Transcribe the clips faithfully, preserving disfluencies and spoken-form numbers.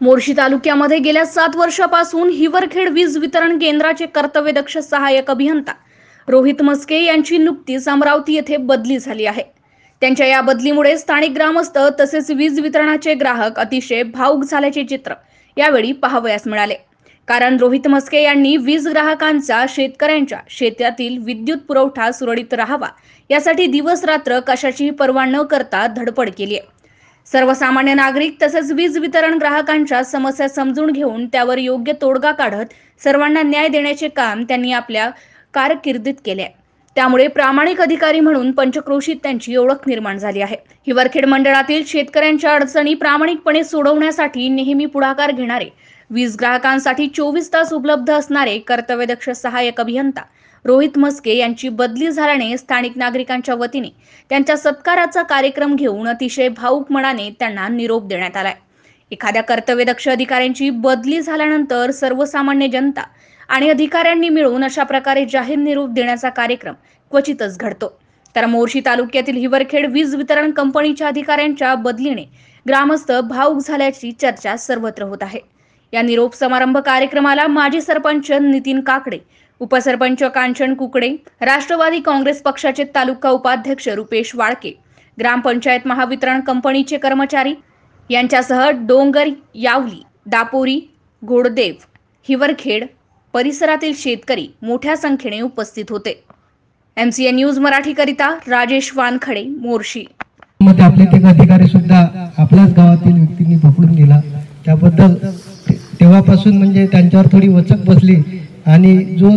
मोर्शी तालुक्यामध्ये गेल्या सात वर्षापासून हिवरखेड वीज वितरण केंद्राचे कर्तव्यदक्ष सहाय्यक अभियंता रोहित मस्के यांची नुकतीच अमरावती येथे बदली झाली आहे। त्यांच्या या बदलीमुळे स्थानिक ग्रामस्थ तसेच वीज वितरणाचे ग्राहक अतिशय भावुक झाल्याचे चित्र यावेळी पाहावयास मिळाले। कारण रोहित मस्के यांनी वीज ग्राहकांचा शेतकऱ्यांच्या शेतातील विद्युत पुरवठा सुरळीत राहावा यासाठी दिवस रात्र कशाचीही पर्वा न करता धडपड केली आहे। सर्वसामान्य नागरिक तसेच वीज वितरण ग्राहकांच्या समस्या समजून घेऊन त्यावर योग्य तोडगा काढत सर्वांना न्याय देण्याचे काम त्यांनी आपल्या कारकिर्दीत केले आहे। त्यामुळे प्रामाणिक अधिकारी म्हणून पंचक्रोशीत त्यांची ओळख निर्माण झाली आहे। हिवरखेड मंडळातील शेतकऱ्यांच्या अडचणी प्रामाणिकपणे सोडवण्यासाठी नेहमी पुढाकार घेणारे, वीज ग्राहकांसाठी चोवीस तास उपलब्ध असणारे कर्तव्यदक्ष सहाय्यक अभियंता रोहित मस्के यांची बदली झाल्याने स्थानिक नागरिकांच्या वतीने त्यांच्या सत्काराचा कार्यक्रम घेऊन अतिशय भावुक मनाने त्यांना निरोप देण्यात आलाय। एखाद्या कर्तव्यदक्ष अधिकाऱ्यांची बदली झाल्यानंतर सर्वसामान्य जनता आणि अधिकाऱ्यांनी मिळून अशा प्रकारे जाहीर निरोप देण्याचा कार्यक्रम क्वचितच घडतो। तर मोर्शी तालुक्यातील हिवरखेड वीज वितरण कंपनीच्या अधिकाऱ्यांच्या बदलीने ग्रामस्थ भावुक झाल्याची चर्चा सर्वत्र होत आहे। या निरोप समारंभ कार्यक्रमाला माजी सरपंच नितीन काकडे, उपसरपंच कांचन कुकडे, राष्ट्रवादी काँग्रेस पक्षाचे तालुका उपाध्यक्ष रुपेश वाळके, ग्रामपंचायत महावितरण कंपनीचे कर्मचारी यांच्यासह डोंगर, यावली, दापोरी, घोडदेव, हिवरखेड परिसरातील शेतकरी मोठ्या संख्येने उपस्थित होते। एमसीएन न्यूज मराठी करिता राजेश वानखडे, मोर्शी। मध्ये आपले एक अधिकारी सुद्धा आपल्याच गावातील व्यक्तींनी पकडून दिला, त्याबद्दल तेव्हापासून म्हणजे त्यांच्यावर थोडी वचक बसली आणि जो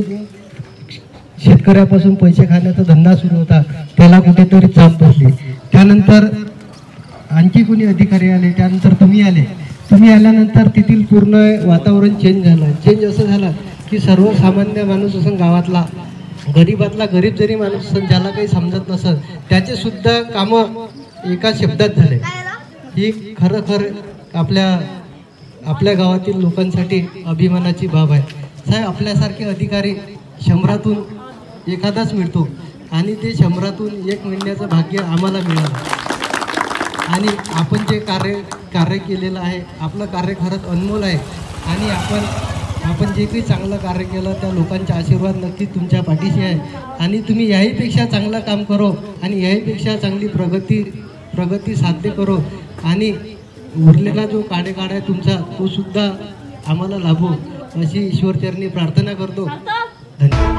शेतकऱ्यापासून पैसे खाण्याचा धंदा सुरू होता त्याला कुठेतरी चाप बसली। त्यानंतर आणखी कोणी अधिकारी आले, त्यानंतर तुम्ही आले। तुम्ही आल्यानंतर तेथील पूर्ण वातावरण चेंज झालं। चेंज असं झालं की सर्वसामान्य माणूस असं गावातला गरीबातला गरीब जरी माणूस असेल, ज्याला काही समजत नसेल, त्याचे सुद्धा कामं एका शब्दात झाले। ही खरं खरं आपल्या आपल्या गावातील लोकांसाठी अभिमानाची बाब आहे। साहेब, आपल्यासारखे अधिकारी शंभरातून एखादाच मिळतो आणि ते शंभरातून एक मिळण्याचं भाग्य आम्हाला मिळालं। आणि आपण जे कार्य कार्य केलेलं आहे, आपलं कार्य खरंच अनमोल आहे आणि आपण आपण जे काही चांगलं कार्य केलं त्या लोकांचा आशीर्वाद नक्कीच तुमच्या पाठीशी आहे आणि तुम्ही याहीपेक्षा चांगलं काम करो आणि याहीपेक्षा चांगली प्रगती प्रगती साध्य करो आणि उरलेला जो कार्यकाळ आहे तुमचा तो सुद्धा आम्हाला लाभो अशी ईश्वरचरणी प्रार्थना करतो। धन्यवाद।